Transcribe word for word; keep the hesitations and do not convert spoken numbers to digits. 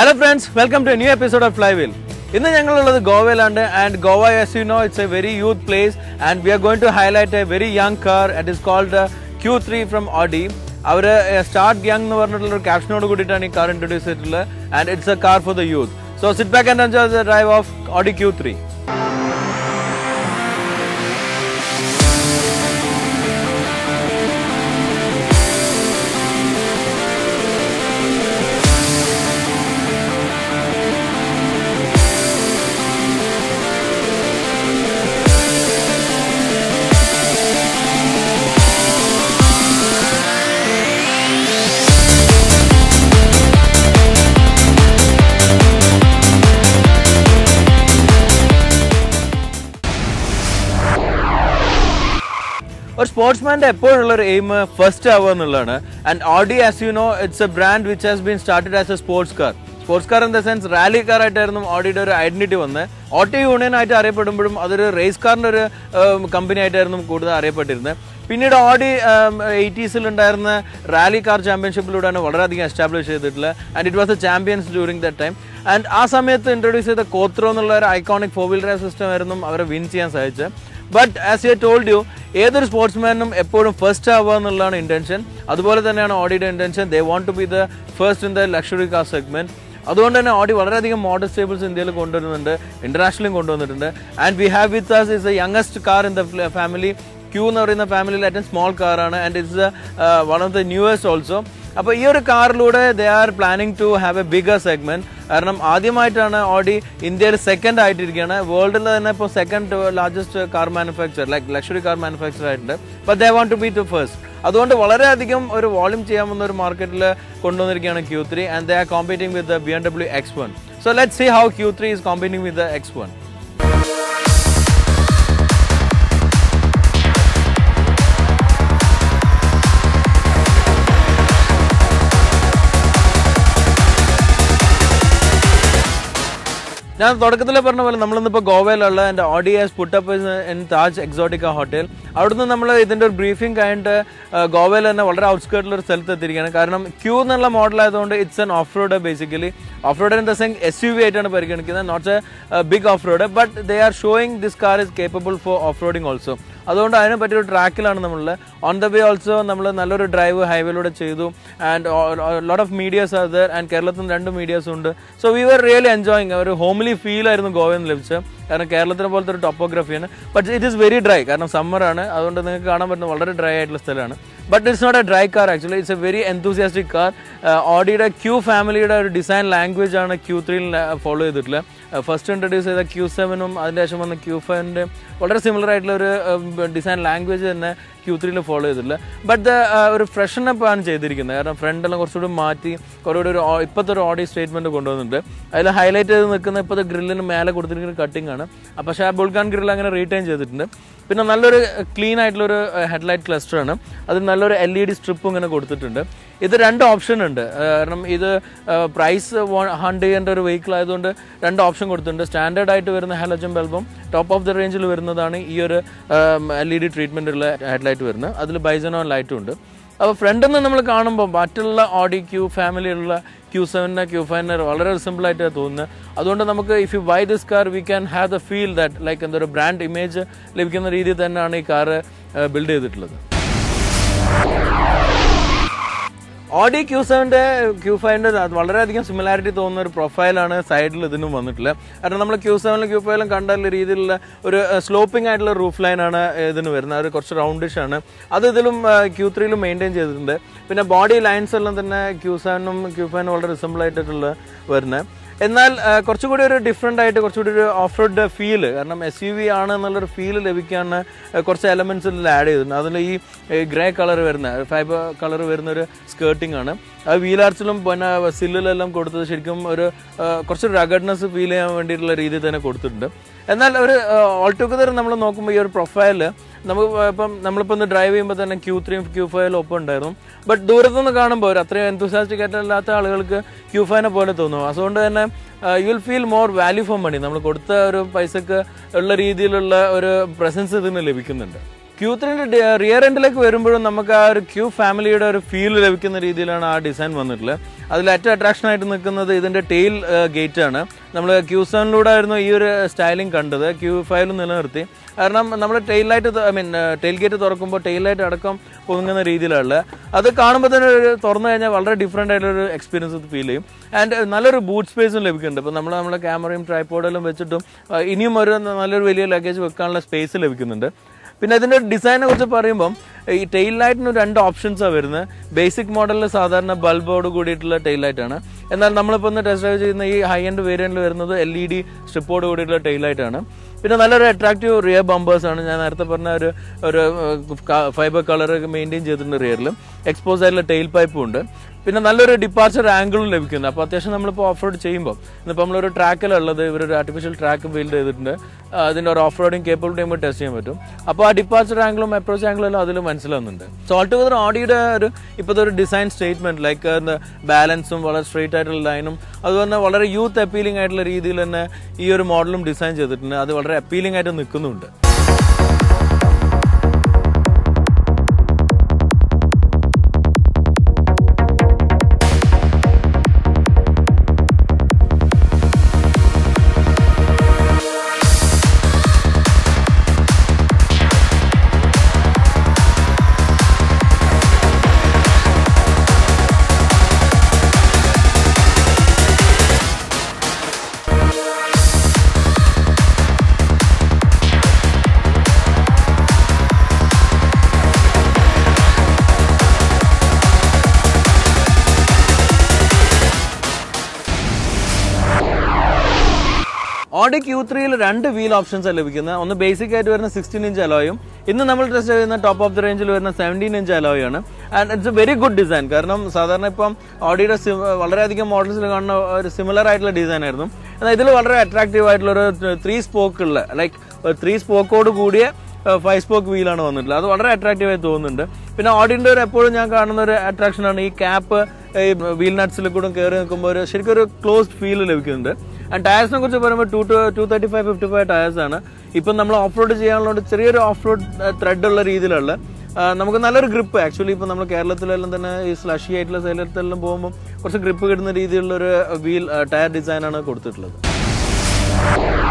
Hello friends, welcome to a new episode of Flywheel. Innu njangal ullathu Govailande, and Goa, as you know, it's a very youth place, and we are going to highlight a very young car. It is called the Q three from Audi. Our uh, start young nu parnittulla oru caption odu koodittaan ee car introduce cheyttulla, and it's a car for the youth. So sit back and enjoy the drive of Audi Q three. Or sportsman the aim first hour and Audi, as you know, it's a brand which has been started as a sports car. Sports car in the sense rally car Audi identity vanne Auto Union aayittu ariyappedumboyum adoru race car company aayittirunnu koodu ariyappettirunne pinnീട് Audi eighties il undayirunna rally car championship iludana valaradhigam establish cheyidittulla, and it was the champions during that time. And aa samayathu introduce cheyda Quattro ennulla oru iconic four wheel drive system aayirunnu avare win cheyan sahichu. But as I told you, either sportsman first have intention, അതുപോലെ തന്നെയാണ് Audi's intention. They want to be the first in the luxury car segment. അതുകൊണ്ട് തന്നെ Audi വളരെയധികം model stables ഇന്ത്യയിൽ കൊണ്ടുവരുന്നുണ്ട്, internationally കൊണ്ടുവന്നിട്ടുണ്ട്. And we have with us is the youngest car in the family. Q എന്ന് പറയുന്ന ഫാമിലിയിൽ ഏറ്റവും സ്മോൾ കാറാണ്, and it's one of the newest also. അപ്പോൾ ഈ ഒരു കാറിലൂടെ they are planning to have a bigger segment. കാരണം ആദ്യമായിട്ടാണ് ഓഡി ഇന്ത്യയിൽ സെക്കൻഡ് ആയിട്ടിരിക്കുകയാണ്, വേൾഡിൽ തന്നെ ഇപ്പോൾ second largest car manufacture, like luxury car manufacture ആയിട്ടുണ്ട്. But they want to be to first. അതുകൊണ്ട് വളരെയധികം ഒരു വോളിയം ചെയ്യാവുന്ന ഒരു മാർക്കറ്റിൽ കൊണ്ടുവന്നിരിക്കുകയാണ് Q three, and they are competing with the B M W X one. So let's see how Q three is competing with the X one. ഞാൻ തുടക്കത്തിൽ പറഞ്ഞ പോലെ നമ്മളിന്നിപ്പോൾ ഗോവയിലുള്ള എൻ്റെ Audi has put up in Taj Exotica Hotel. അവിടുന്ന് നമ്മൾ ഇതിൻ്റെ ഒരു briefing കഴിഞ്ഞിട്ട് ഗോവയിൽ തന്നെ വളരെ ഔട്ട്സ്കേർട്ടിൽ ഒരു സ്ഥലത്ത് എത്തിയിരിക്കുകയാണ്. കാരണം Q എന്നുള്ള മോഡൽ ആയതുകൊണ്ട് it's an off road, basically off road in the sense S U V ആയിട്ടാണ് പരിഗണിക്കുന്നത്, not a big off road. But they are showing this car is capable for off roading also. അതുകൊണ്ട് അതിനെ പറ്റിയൊരു ട്രാക്കിലാണ് നമ്മൾ. On the way also നമ്മൾ നല്ലൊരു drive ഹൈവേയിലൂടെ ചെയ്തു, and lot of medias are there, and കേരളത്തിൽ രണ്ട് മീഡിയാസ് ഉണ്ട്. So we were really enjoying. ഒരു ഹോംലി ഫീൽ ആയിരുന്നു ഗോവയിൽ നിന്ന് ലഭിച്ചത്, കാരണം കേരളത്തിനെ പോലത്തെ ഒരു ടോപ്പോഗ്രഫിയാണ്. But it is very dry, കാരണം സമ്മറാണ്, അതുകൊണ്ട് നിങ്ങൾക്ക് കാണാൻ പറ്റുന്ന വളരെ ഡ്രൈ ആയിട്ടുള്ള സ്ഥലമാണ്. But it's not a dry car, actually it's a very enthusiastic car. ഓഡിയുടെ Q ഫാമിലിയുടെ ഒരു ഡിസൈൻ ലാംഗ്വേജ് ആണ് Q ത്രീയിൽ ഫോളോ ചെയ്തിട്ടുള്ളത്. ഫസ്റ്റ് ഇൻട്രൊഡ്യൂസ് ചെയ്ത Q സെവനും അതിന് ശേഷം വന്ന Q ഫൈവിൻ്റെ വളരെ സിമിലർ ആയിട്ടുള്ള ഒരു ഡിസൈൻ ലാംഗ്വേജ് തന്നെ Q ത്രീയിൽ ഫോളോ ചെയ്തിട്ടില്ല. ബട്ട് ഒരു ഫ്രഷനപ്പ് ആണ് ചെയ്തിരിക്കുന്നത്, കാരണം ഫ്രണ്ടെല്ലാം കുറച്ചുകൂടി മാറ്റി കുറച്ചുകൂടി ഒരു ഇപ്പോഴത്തെ ഒരു ഓഡി സ്റ്റേറ്റ്മെൻറ്റ് കൊണ്ടുവന്നിട്ടുണ്ട്. അതിൽ ഹൈലൈറ്റ് ചെയ്ത് നിൽക്കുന്ന ഇപ്പോഴത്തെ ഗ്രില്ലിന് മേലെ കൊടുത്തിരിക്കുന്ന കട്ടിംഗ് ആണ്, പക്ഷേ ആ ബുൾഗാൻ ഗ്രില്ല് അങ്ങനെ റീറ്റെയിൻ ചെയ്തിട്ടുണ്ട്. പിന്നെ നല്ലൊരു ക്ലീൻ ആയിട്ടുള്ളൊരു ഹെഡ്ലൈറ്റ് ക്ലസ്റ്ററാണ്, അതിൽ നല്ലൊരു എൽ ഇ ഡി സ്ട്രിപ്പും ഇങ്ങനെ കൊടുത്തിട്ടുണ്ട്. ഇത് രണ്ട് ഓപ്ഷൻ ഉണ്ട്, കാരണം ഇത് പ്രൈസ് ഹണ്ട് ചെയ്യേണ്ട ഒരു വെഹിക്കിൾ ആയതുകൊണ്ട് രണ്ട് ഓപ്ഷൻ കൊടുത്തിട്ടുണ്ട്. സ്റ്റാൻഡേർഡ് ആയിട്ട് വരുന്ന ഹാലോജൻ ബൾബും ടോപ്പ് ഓഫ് ദ റേഞ്ചിൽ വരുന്നതാണ് ഈ ഒരു എൽ ഇ ഡി ട്രീറ്റ്മെൻറ്റുള്ള ഹെഡ്ലൈറ്റ് വരുന്നത്. അതിൽ ബൈസനോൺ ലൈറ്റും ഉണ്ട്. അപ്പോൾ ഫ്രണ്ടിൽ നിന്ന് നമ്മൾ കാണുമ്പോൾ മറ്റുള്ള Audi Q ഫാമിലിയുള്ള Q സെവനിന് Q ഫൈവിന് വളരെ സിമ്പിളായിട്ടാണ് തോന്നുന്നത്. അതുകൊണ്ട് നമുക്ക് if you buy this car we can have the feel that like എന്തൊരു ബ്രാൻഡ് ഇമേജ് ലഭിക്കുന്ന രീതിയിൽ തന്നെയാണ് ഈ കാറ് ബിൽഡ് ചെയ്തിട്ടുള്ളത്. Audi Q സെവൻ്റെ Q ഫൈവിൻ്റെ വളരെയധികം സിമിലാരിറ്റി തോന്നുന്ന ഒരു പ്രൊഫൈലാണ് സൈഡിൽ ഇതിനും വന്നിട്ടുള്ളത്. കാരണം നമ്മൾ Q സെവനിലും Q ഫൈവിലും കണ്ടുള്ള രീതിയിലുള്ള ഒരു സ്ലോപ്പിംഗ് ആയിട്ടുള്ള റൂഫ് ലൈനാണ് ഇതിന് വരുന്നത്, അത് കുറച്ച് റൗണ്ടിഷ് ആണ്. അത് ഇതിലും Q ത്രീയിലും മെയിൻറ്റെയിൻ ചെയ്തിട്ടുണ്ട്. പിന്നെ ബോഡി ലൈൻസ് എല്ലാം തന്നെ Q സെവനും Q ഫൈവിനും വളരെ സിമ്പിൾ ആയിട്ടുള്ള വരുന്നത്. എന്നാൽ കുറച്ചുകൂടി ഒരു ഡിഫറെൻ്റ് ആയിട്ട് കുറച്ചുകൂടി ഒരു ഓഫ് റോഡ് ഫീല്, കാരണം എസ് യു വി ആണ് എന്നുള്ളൊരു ഫീല് ലഭിക്കാൻ കുറച്ച് എലമെൻറ്റ്സ് ഇതിൽ ആഡ് ചെയ്തിട്ടുണ്ട്. അതിൽ ഈ ഗ്രേ കളർ വരുന്ന ഫൈബർ കളർ വരുന്നൊരു സ്കേർട്ടിംഗ് ആണ്. അത് വീലാർച്ചിലും പിന്നെ സില്ലിലെല്ലാം കൊടുത്തത് ശരിക്കും ഒരു കുറച്ചൊരു റഗഡ്നെസ് ഫീൽ ചെയ്യാൻ വേണ്ടിയിട്ടുള്ള രീതിയിൽ തന്നെ കൊടുത്തിട്ടുണ്ട്. എന്നാൽ ഒരു ഓൾ ടുഗദർ നമ്മൾ നോക്കുമ്പോൾ ഈ ഒരു പ്രൊഫൈല് നമുക്ക് ഇപ്പം നമ്മളിപ്പോൾ ഒന്ന് ഡ്രൈവ് ചെയ്യുമ്പോൾ തന്നെ Q ത്രീയും Q ഫൈവിലും ഒപ്പം ഉണ്ടായിരുന്നു. ബട്ട് ദൂരത്തുനിന്ന് കാണുമ്പോൾ ഒരു അത്രയും എന്തൂസിയാസ്റ്റിക് ആയിട്ടല്ലാത്ത ആളുകൾക്ക് Q ഫൈവിനെ പോലെ തോന്നും. അതുകൊണ്ട് തന്നെ you will feel more value for money. നമ്മൾ കൊടുത്ത ഒരു പൈസക്ക് ഉള്ള രീതിയിലുള്ള ഒരു പ്രസൻസ് ഇതിന് ലഭിക്കുന്നുണ്ട്. ക്യൂ ത്രീൻ്റെ റിയർ എൻഡിലേക്ക് വരുമ്പോഴും നമുക്ക് ആ ഒരു ക്യൂ ഫാമിലിയുടെ ഒരു ഫീൽ ലഭിക്കുന്ന രീതിയിലാണ് ആ ഡിസൈൻ വന്നിട്ടുള്ളത്. അതിൽ ഏറ്റവും അട്രാക്ഷൻ ആയിട്ട് നിൽക്കുന്നത് ഇതിൻ്റെ ടെയിൽ ഗേറ്റ് ആണ്. നമ്മൾ ക്യൂ സെവനിലൂടെ ആയിരുന്നു ഈ ഒരു സ്റ്റൈലിംഗ് കണ്ടത്, ക്യൂ ഫൈവിലും നിലനിർത്തി. കാരണം നമ്മൾ tail light I mean tail gate തുറക്കുമ്പോൾ ടെയിൽ ലൈറ്റ് അടക്കം പൊങ്ങുന്ന രീതിയിലുള്ള അത് കാണുമ്പോൾ തന്നെ ഒരു തുറന്നു കഴിഞ്ഞാൽ വളരെ ഡിഫറെൻ്റ് ആയിട്ടൊരു എക്സ്പീരിയൻസ് ഫീൽ ചെയ്യും. ആൻഡ് നല്ലൊരു ബൂട്ട് സ്പേസും ലഭിക്കുന്നുണ്ട്. ഇപ്പോൾ നമ്മൾ നമ്മുടെ ക്യാമറയും ട്രൈപോഡെല്ലാം വെച്ചിട്ടും ഇനിയും ഒരു നല്ലൊരു വലിയ ലഗേജ് വെക്കാനുള്ള സ്പേസ് ലഭിക്കുന്നുണ്ട്. പിന്നെ ഇതിൻ്റെ ഡിസൈനെ കുറിച്ച് പറയുമ്പം ഈ ടെയിൽ ലൈറ്റിന് രണ്ട് ഓപ്ഷൻസാണ് വരുന്നത്. ബേസിക് മോഡലിൽ സാധാരണ ബൾബോട് കൂടിയിട്ടുള്ള ടെയിൽ ലൈറ്റാണ്. എന്നാൽ നമ്മളിപ്പോൾ ഒന്ന് ടെസ്റ്റ് ഡ്രൈവ് ചെയ്യുന്ന ഈ ഹൈ എൻഡ് വേരിയൻറ്റിൽ വരുന്നത് എൽ ഇ ഡി സ്ട്രിപ്പോട് കൂടിയിട്ടുള്ള ടെയിൽ ലൈറ്റാണ്. പിന്നെ നല്ലൊരു അട്രാക്റ്റീവ് റിയർ ബമ്പേഴ്സാണ്. ഞാൻ നേരത്തെ പറഞ്ഞ ഒരു ഒരു ഫൈബർ കളറൊക്കെ മെയിൻറ്റെയിൻ ചെയ്തിട്ടുണ്ട്. റിയറിൽ എക്സ്പോസ് ആയിട്ടുള്ള ടെയിൽ പൈപ്പും ഉണ്ട്. പിന്നെ നല്ലൊരു ഡിപ്പാർച്ചർ ആംഗിളും ലഭിക്കുന്നത്. അപ്പോൾ അത്യാവശ്യം നമ്മളിപ്പോൾ ഓഫ് റോഡ് ചെയ്യുമ്പോൾ ഇന്നിപ്പോൾ നമ്മളൊരു ട്രാക്കിലുള്ളത് ഇവരൊരു ആർട്ടിഫിഷ്യൽ ട്രാക്ക് ബിൽഡ് ചെയ്തിട്ടുണ്ട്. അതിൻ്റെ ഒരു ഓഫ് റോഡിങ് കേപ്പബിലിറ്റി നമുക്ക് ടെസ്റ്റ് ചെയ്യാൻ പറ്റും. അപ്പോൾ ആ ഡിപ്പാർച്ചർ ആംഗിളും അപ്രോച്ച് ആംഗിളും എല്ലാം അതിൽ മനസ്സിലാവുന്നുണ്ട്. സോ ഓൾ ടുഗദർ ഓഡിയുടെ ഒരു ഇപ്പോഴത്തെ ഒരു ഡിസൈൻ സ്റ്റേറ്റ്മെന്റ് ലൈക്ക് ബാലൻസും വളരെ സ്ട്രെയിറ്റ് ആയിട്ടുള്ള ലൈനും അതുപോലെ വളരെ യൂത്ത് അപ്പീലിംഗ് ആയിട്ടുള്ള രീതിയിൽ തന്നെ ഈ ഒരു മോഡലും ഡിസൈൻ ചെയ്തിട്ടുണ്ട്. അത് വളരെ അപ്പീലിംഗ് ആയിട്ട് നിൽക്കുന്നുണ്ട്. ഓഡി ക്യൂ ത്രീയിൽ രണ്ട് വീൽ ഓപ്ഷൻസ് ആണ് ലഭിക്കുന്നത്. ഒന്ന് ബേസിക് ആയിട്ട് വരുന്ന സിക്സ്റ്റീൻ ഇഞ്ച് അലോയും ഇന്ന് നമ്മൾ ടെസ്റ്റ് ചെയ്യുന്ന ടോപ്പ് ഓഫ് ദി റേഞ്ചിൽ വരുന്ന സെവൻറ്റീൻ ഇഞ്ച് അലോയാണ്. And it's a very good design. കാരണം സാധാരണ ഇപ്പം ഓഡിയുടെ വളരെയധികം മോഡൽസിൽ കാണുന്ന ഒരു സിമിലർ ആയിട്ടുള്ള ഡിസൈൻ ആയിരുന്നു. എന്നാൽ ഇതിൽ വളരെ അട്രാക്റ്റീവ് ആയിട്ടുള്ള ഒരു ത്രീ സ്പോക്കുള്ള ലൈക്ക് ത്രീ സ്പോക്കോട് കൂടിയ ഫൈവ് സ്പോക്ക് വീലാണ് വന്നിട്ടുള്ളത്. അത് വളരെ അട്രാക്റ്റീവ് ആയി തോന്നുന്നുണ്ട്. പിന്നെ ഓഡിൻ്റെ ഒരു എപ്പോഴും ഞാൻ കാണുന്ന ഒരു അട്രാക്ഷനാണ് ഈ ക്യാപ്പ് ഈ വീൽ നട്ട്സിൽ കൂടെ കയറി നിൽക്കുമ്പോൾ ഒരു ശരിക്കും ഒരു ക്ലോസ്ഡ് ഫീൽ ലഭിക്കുന്നുണ്ട്. ആൻഡ് ടയർസിനെ കുറിച്ച് പറയുമ്പോൾ two two two thirty five fifty five ടയേഴ്സാണ്. ഇപ്പം നമ്മൾ ഓഫ് റോഡ് ചെയ്യാനുള്ളത് ചെറിയൊരു ഓഫ് റോഡ് ത്രെഡ് ഉള്ള രീതിയിലുള്ള നമുക്ക് നല്ലൊരു ഗ്രിപ്പ്. ആക്ച്വലി ഇപ്പം നമ്മൾ കേരളത്തിലെല്ലാം തന്നെ ഈ സ്ലഷി ആയിട്ടുള്ള സ്ഥലത്തെല്ലാം പോകുമ്പോൾ കുറച്ച് ഗ്രിപ്പ് കിട്ടുന്ന രീതിയിലുള്ളൊരു വീൽ ടയർ ഡിസൈനാണ് കൊടുത്തിട്ടുള്ളത്.